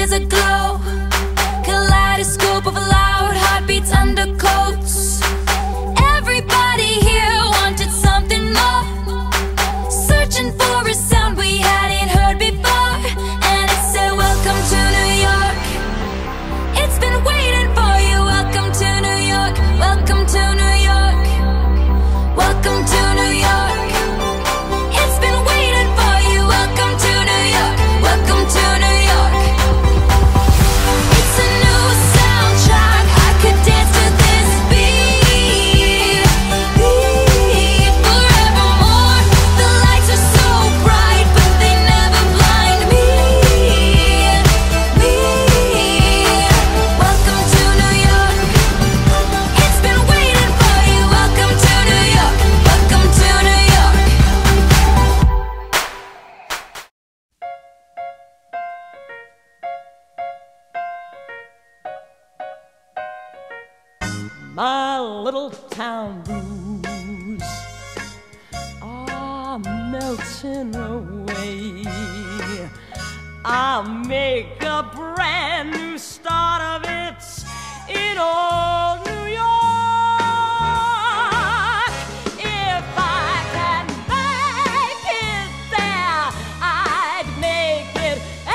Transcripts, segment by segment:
is a glow, kaleidoscope of loud heartbeats, undercoats. Everybody here wanted something more, searching for a sound we hadn't heard before. And it said, welcome to New York. It's been waiting for you. Welcome to New York. Welcome to New York. Welcome to New York. It's been waiting for you. Welcome to New York. Welcome to New York. It's a new soundtrack. I could dance to this beat forevermore. The lights are so bright, but they never blind me. Welcome to New York. It's been waiting for you. Welcome to New York. Welcome to New York. My little town blues are melting away. I'll make a brand new start of it in old New York. If I can make it there, I'd make it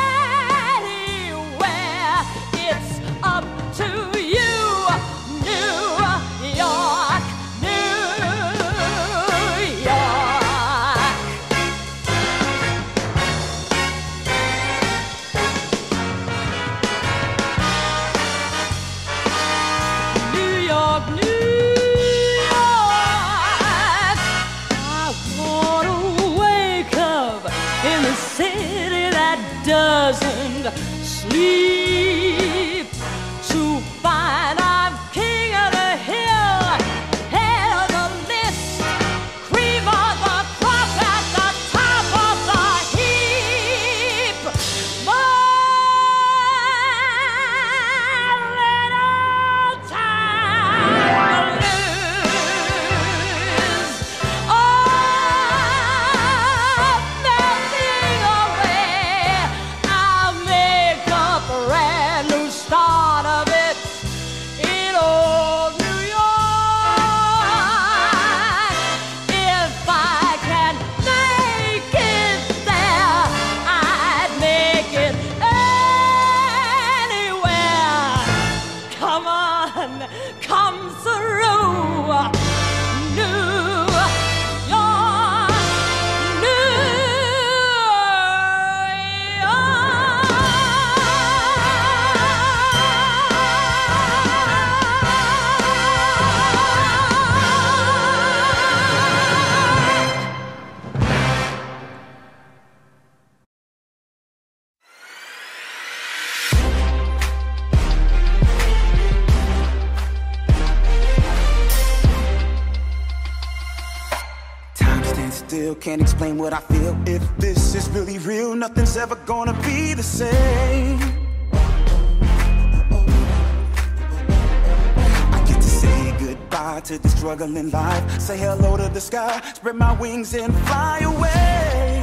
anywhere. It's up to you, New York, New York. New York, New York. I wanna wake up in the city that doesn't sleep, to find I'm king of the hill, head of the list, cream of the crop at the top of the heap. My little town blues are melting away. I'll make a brand new start of it in old New York. If I can make it there, I'd make it anywhere. Come on, come through. New York, New Time stands still, can't explain what I feel. If this is really real, nothing's ever gonna be the same. I get to say goodbye to the struggling life, say hello to the sky, spread my wings and fly away.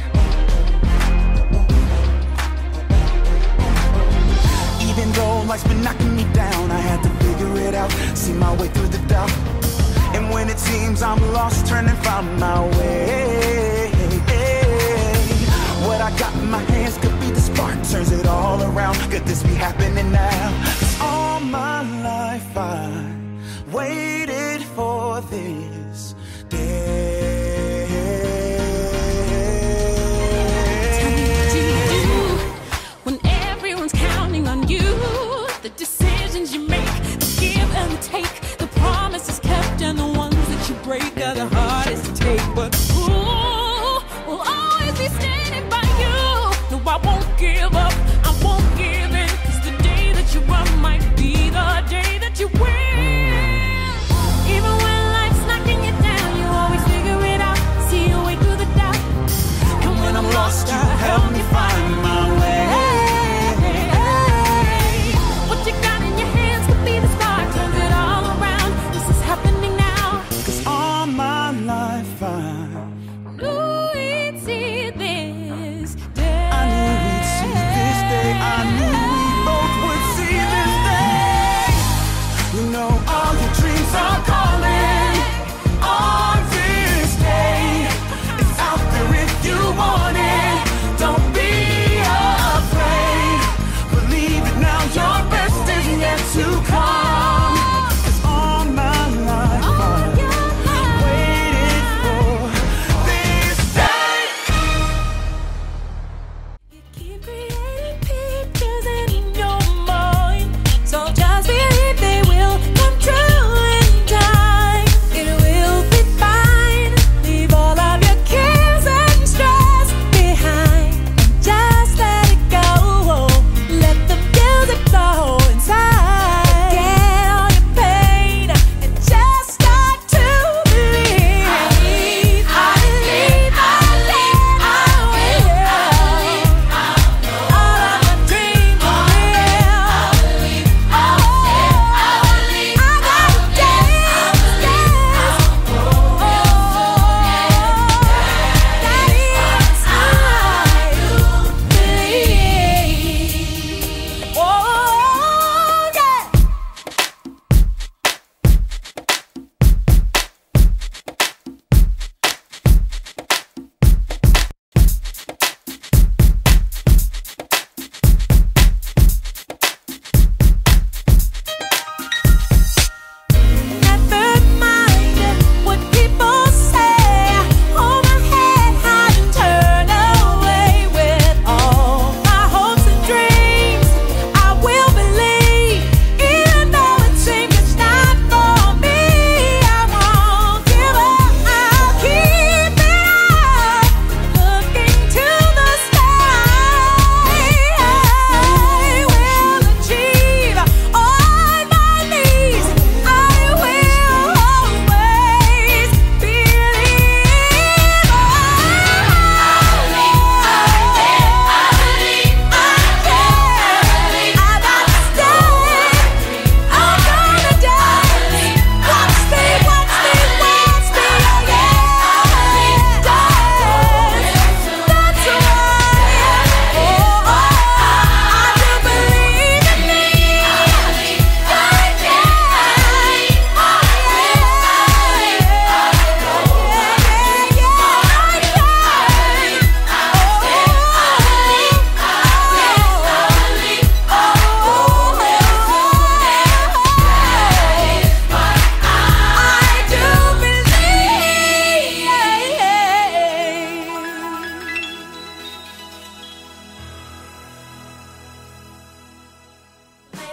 Even though life's been knocking me down, I had to figure it out, see my way through the doubt. And when it seems I'm lost, turn and find my way. What I got in my hands could be the spark, turns it all around. Could this be happening now? 'Cause all my life I waited for this day. Tell me, what do you do when everyone's counting on you? The decisions you make, the give and take, the promises kept and the ones that you break are the hardest to take. But who will always be standing by you? No, I won't give up, I won't give in, 'cause the day that you run might be the day that you win. Even when life's knocking you down, you always figure it out, see your way through the doubt. And when I'm lost, you help me find my way. What you got in your hands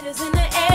Lighters in the air.